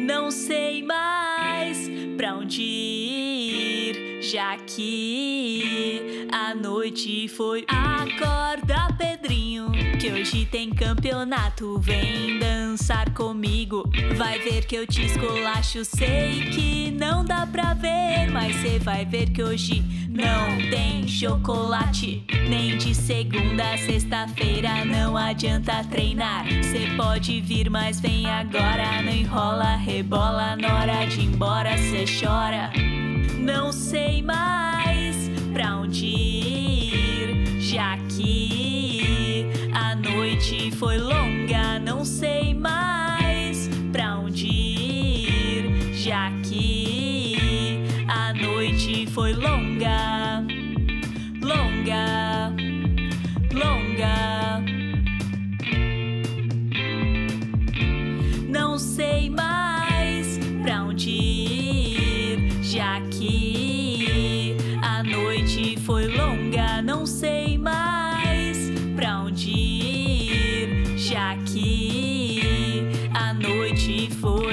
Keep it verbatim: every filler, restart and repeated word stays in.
Não sei mais pra onde ir, já que a noite foi. Acorda, Pedrinho, que hoje tem campeonato. Vem dançar comigo, vai ver que eu te esculacho. Sei que não dá pra ver, mas cê vai ver que hoje não tem chocolate. Nem de segunda a sexta-feira, não adianta treinar. Cê pode vir, mas vem agora. Não enrola, rebola, na hora de ir embora cê chora. Não sei mais pra onde ir, já que a noite foi longa. Não sei mais pra onde ir, já que a noite foi longa, longa, longa. Não sei mais pra onde ir, já que a noite foi longa. Não sei mais pra onde ir, já que a noite foi